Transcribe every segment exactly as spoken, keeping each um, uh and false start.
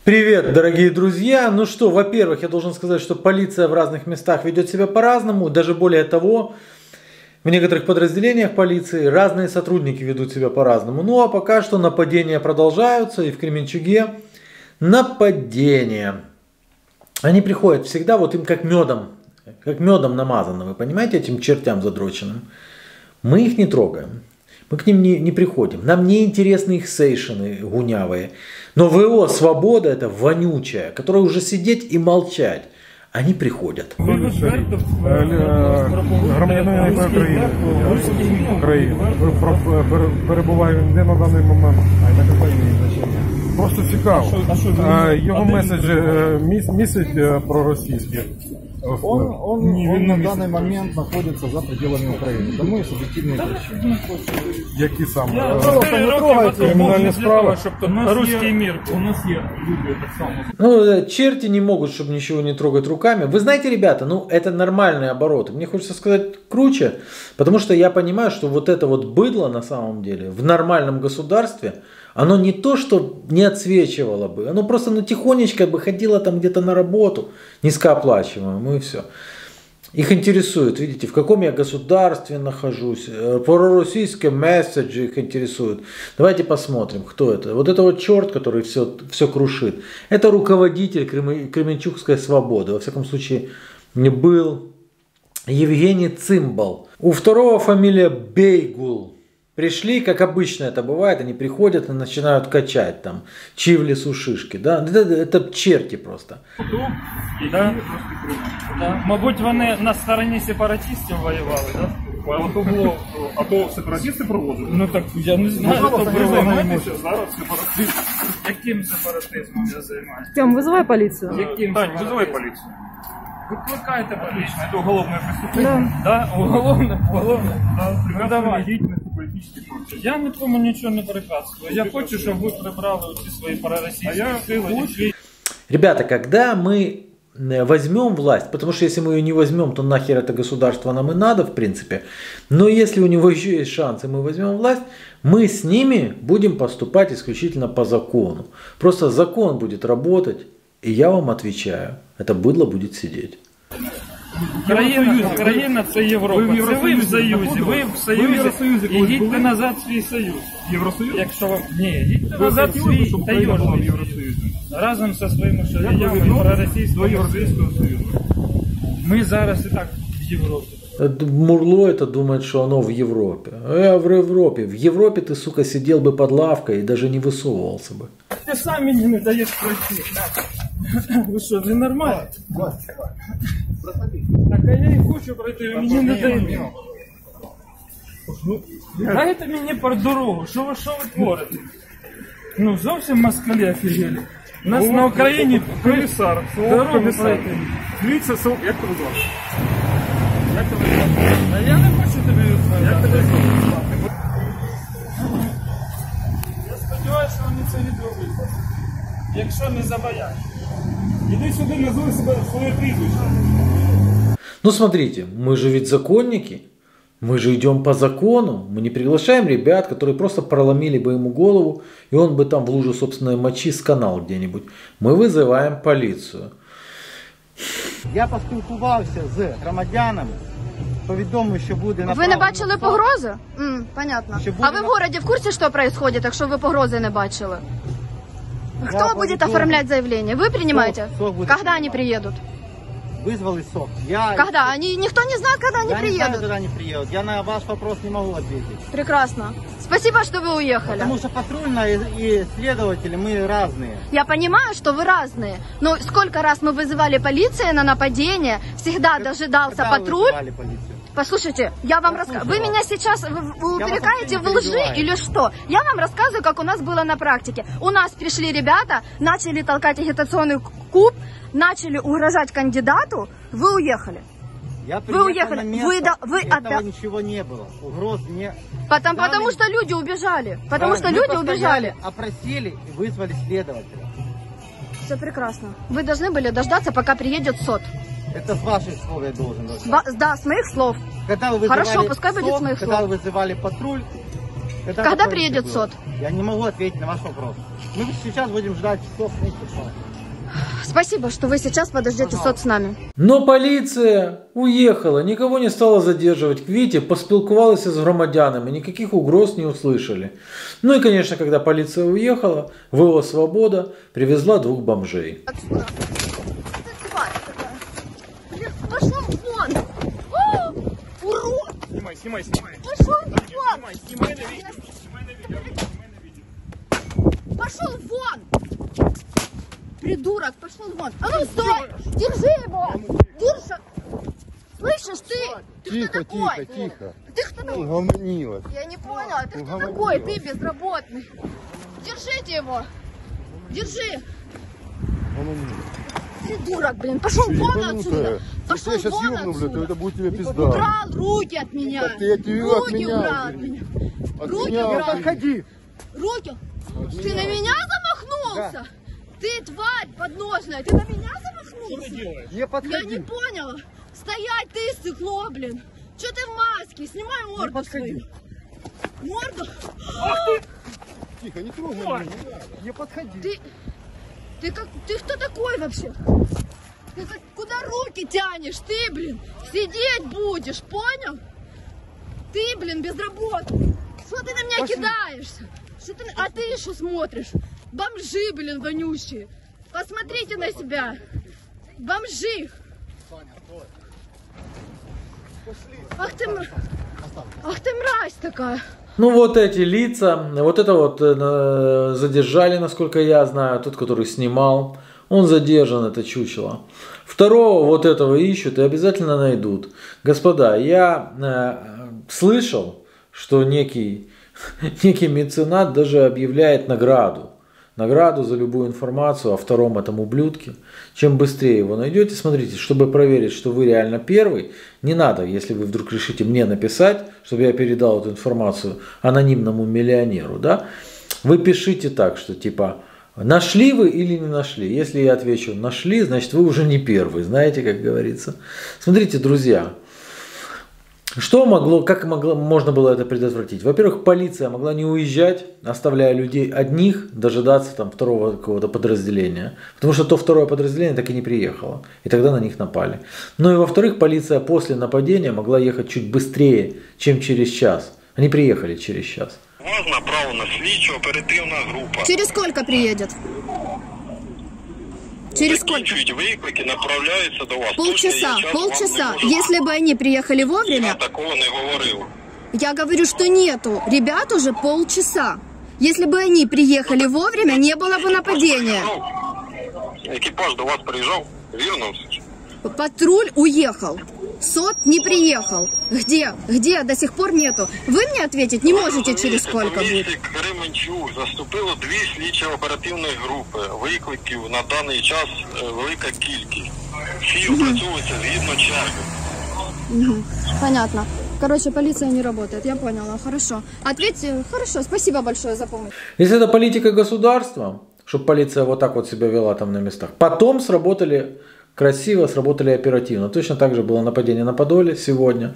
Привет, дорогие друзья! Ну что, во-первых, я должен сказать, что полиция в разных местах ведет себя по-разному. Даже более того, в некоторых подразделениях полиции разные сотрудники ведут себя по-разному. Ну а пока что нападения продолжаются, и в Кременчуге нападения. Они приходят всегда вот им как медом, как медом намазано, вы понимаете, этим чертям задроченным. Мы их не трогаем. Мы к ним не, не приходим. Нам не интересны их сейшины гунявые. Но ВО «Свобода» это вонючая, которая уже сидеть и молчать. Они приходят. Громадянин України. України. Перебуває не на даний момент. Просто цікаво. Його меседжі містять проросійські. Он, он, он на данный момент находится за пределами Украины. Тому есть объективные причины. Які саме? Пожалуйста, не трогайте. Кримінальні справи. Русский мир. У нас есть люди так само. Ну, черти не могут, чтобы ничего не трогать руками. Вы знаете, ребята, ну, это нормальные обороты. Мне хочется сказать круче, потому что я понимаю, что вот это вот быдло на самом деле в нормальном государстве, оно не то, что не отсвечивало бы, оно просто ну, тихонечко бы ходило там где-то на работу, низкооплачиваемую, и все. Их интересует, видите, в каком я государстве нахожусь, пророссийские месседжи их интересуют. Давайте посмотрим, кто это. Вот это вот черт, который все, все крушит. Это руководитель Кременчугской свободы. Во всяком случае, не был Евгений Цимбал. У второго фамилия Бейгул. Пришли, как обычно это бывает, они приходят и начинают качать там, чи в лесу шишки, да, это, это черти просто. Да. Да. Мабуть, вони на стороні сепаратистів воювали, да? А то було, а то сепаратисти проводили? Ну так, я не знаю, хто Ви займаєтеся зараз сепаратизмом. яким сепаратизмом я займаюся. Тем, вызывай полицию. Яким Тань, визивай поліцію. Викликайте поліцію. Це уголовне преступлення. Да, уголовне, уголовне. Ну давай. Діяльності політичні проти. Я нікому нічого не препятствую. Я хочу, щоб ви прибрали ці свої проросійські сили. Ребята, когда мы возьмем власть, потому что если мы ее не возьмем, то нахер это государство нам и надо, в принципе. Но если у него еще есть шанс, и мы возьмем власть, мы с ними будем поступать исключительно по закону. Просто закон будет работать, и я вам отвечаю, это быдло будет сидеть. Країна, країна це Європа. Це ви в Союзі. Ви в Союзі. І їдьте назад в свій Союз. Євросоюз? Якщо вам... Ні, їдьте назад в свій таежний Євросоюз. Разом зі своїми шаріями проросійського Європейського Союзу. Ми зараз і так в Європі. Мурло это думает, что оно в Европе. А я в Европе. В Европе ты, сука, сидел бы под лавкой и даже не высовывался бы. Ти сам мені не даєш пройти. Ви що, не нормально? Так а я і хочу пройти, ви мені не даєте. Дайте мені про дорогу, що ви, що ви творите? Ну зовсім москалі офігели. У нас на Україні комісар, дорогу пройти. Дивіться, як тебе звати? Як тебе звати? А я не хочу тобі відповідати. Я сподіваюся, що вони це відео викладуть. Якщо не забоять. Іди сюди, назви себе своє прізвище. Ну смотрите, мы же ведь законники, мы же идем по закону, мы не приглашаем ребят, которые просто проломили бы ему голову, и он бы там в лужу собственной мочи сканал где-нибудь. Мы вызываем полицию. Я поспілкувався з громадянами, повідомив, що буде направлено... Ви не бачили погрози? М, понятно. Що буде А ви в на- городе в курсе, что происходит, якщо ви погрози не бачили? Кто будет повідомив. оформлять заявление? Вы принимаете? Сок- сок будет Когда они приедут? Вызвали СОК. Я... Когда? Они, никто не знает, когда они Я не знаю, приедут. когда они приедут. Я на ваш вопрос не могу ответить. Прекрасно. Спасибо, что вы уехали. Потому что патрульная и следователи, мы разные. Я понимаю, что вы разные, но сколько раз мы вызывали полицию на нападение, всегда дожидался Когда вы патруль. вызывали полицию? Послушайте, я вам рассказываю. Вы меня сейчас вы, вы Я вас упрекаете вообще в не лжи перебиваю. или что? Я вам рассказываю, как у нас было на практике. У нас пришли ребята, начали толкать агитационный куб, начали угрожать кандидату, вы уехали. Я Вы приехал уехали. на место, Вы да- вы этого отда- ничего не было. Угроз не... Потому, Данный- потому что люди убежали. Потому что Мы люди постояли, убежали. Опросили и вызвали следователя. Все прекрасно. Вы должны были дождаться, пока приедет СОТ. Это с ваших слов я должен С дождаться. ва- Да, с моих слов. Когда вы вызывали Хорошо, пускай будет СОК, с моих когда слов. вы вызывали патруль, Когда такое приедет было? СОТ? Я не могу ответить на ваш вопрос. Мы сейчас будем ждать соц. Спасибо, что вы сейчас подождете соц с нами. Но полиция уехала, никого не стала задерживать. Видите, поспілкувалась с громадянами, никаких угроз не услышали. Ну и, конечно, когда полиция уехала, ВО «Свобода» привезла двух бомжей. Отсюда. Пошел вон! О, урод! Снимай, снимай, снимай. Пошел вон! Снимай, снимай на видео. Снимай на видео. Снимай на видео. Пошел вон! Придурок, пошел вон! А ну стой! Держи его! Держи! Слышишь, ты? Ты Тихо, кто такой? тихо, тихо. Ты кто такой? Угомонилась. Я не поняла, ты кто Угомонилась. такой? Ты безработный. Держите его! Держи! Придурок, блин, пошел вон отсюда! Пошел Если я сейчас вон ёбну, блядь, то отсюда! это будет тебе пизда. Убрал руки от меня! Так я тебе от Руки меня, убрал от блин. меня! От Руки меня убрал! подходи. Руки! Ты на меня замахнулся? Ты тварь подножная! Ты на меня замахнулся? Не Я подходи. не поняла! Стоять ты, стекло, блин! Че ты в маске? Снимай Не морду подходи. свою! Морду! Тихо, не трогай меня. Не подходи. Ты... Ты как... Ты кто такой вообще? Ты как- куда руки тянешь? Ты, блин, сидеть будешь, понял? Ты, блин, безработный. Что ты на меня Пошли. кидаешься? Что ты... А ты еще смотришь? Бомжи, блин, вонющие. Посмотрите на себя. Бомжи. Ах ты, мра- Ах ты мразь такая. Ну вот эти лица, вот это вот э, задержали, насколько я знаю, тот, который снимал, он задержан, это чучело. Второго вот этого ищут и обязательно найдут. Господа, я э, слышал, что некий, некий меценат даже объявляет награду. Награду за любую информацию о втором этом ублюдке. Чем быстрее его найдете, смотрите, чтобы проверить, что вы реально первый, не надо, если вы вдруг решите мне написать, чтобы я передал эту информацию анонимному миллионеру, да, вы пишите так, что типа, нашли вы или не нашли. Если я отвечу нашли, значит вы уже не первый, знаете, как говорится. Смотрите, друзья. Что могло, как могло, можно было это предотвратить? Во-первых, полиция могла не уезжать, оставляя людей одних, дожидаться там второго какого-то подразделения. Потому что то второе подразделение так и не приехало. И тогда на них напали. Ну и во-вторых, полиция после нападения могла ехать чуть быстрее, чем через час. Они приехали через час. Вас направлена слідчо-оперативна група. Через сколько приедет? Через сколько? Закінчують виклики, направляються до вас. Полчаса, Точно я час полчаса. вам не можу. Если бы они приехали Я вовремя, такого не говорив. я говорю, что нету. Ребят уже полчаса. Если бы они приехали вовремя, не было бы нападения. Ну, екіпаж до вас приїжджав, вірно? Патруль уехал. СОТ не приехал. Где? Где? До сих пор нету. Вы мне ответить не можете, через сколько В будет. місті Кременчук заступило дві слідчо-оперативні групи. Викликів на даний час е, велика кількість. Всі опрацьовуються згідно черги. Мгм. Понятно. Короче, полиция не работает. Я поняла. Хорошо. Ответьте. Хорошо. Спасибо большое за помощь. Если это политика государства, чтобы полиция вот так вот себя вела там на местах, потом сработали красиво, сработали оперативно. Точно так же было нападение на Подоле сегодня.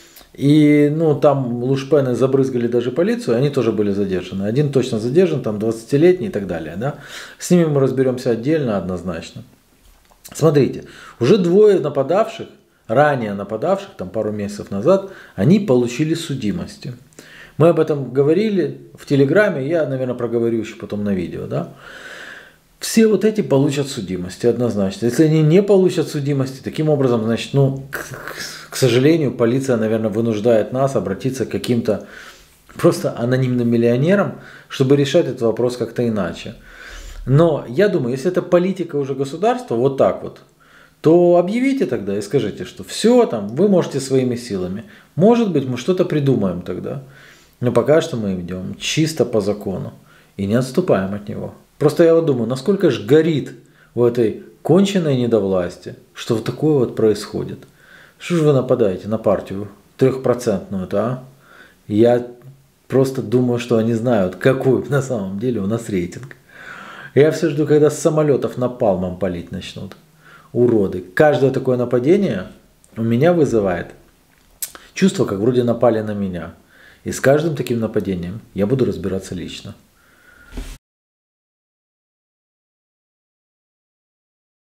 И ну, там лушпены забрызгали даже полицию, они тоже были задержаны. Один точно задержан, там двадцатилетний и так далее. Да? С ними мы разберемся отдельно, однозначно. Смотрите, уже двое нападавших, ранее нападавших, там пару месяцев назад, они получили судимости. Мы об этом говорили в Телеграме, я, наверное, проговорю еще потом на видео. Да? Все вот эти получат судимости однозначно. Если они не получат судимости, таким образом, значит, ну, к, к сожалению, полиция, наверное, вынуждает нас обратиться к каким-то просто анонимным миллионерам, чтобы решать этот вопрос как-то иначе. Но я думаю, если это политика уже государства, вот так вот, то объявите тогда и скажите, что все там, вы можете своими силами. Может быть, мы что-то придумаем тогда. Но пока что мы идем чисто по закону и не отступаем от него. Просто я вот думаю, насколько же горит в этой конченной недовласти, что вот такое вот происходит. Что же вы нападаете на партию трехпроцентную-то, а? Я просто думаю, что они знают, какой на самом деле у нас рейтинг. Я все жду, когда с самолетов напалмом палить начнут. Уроды. Каждое такое нападение у меня вызывает чувство, как вроде напали на меня. И с каждым таким нападением я буду разбираться лично.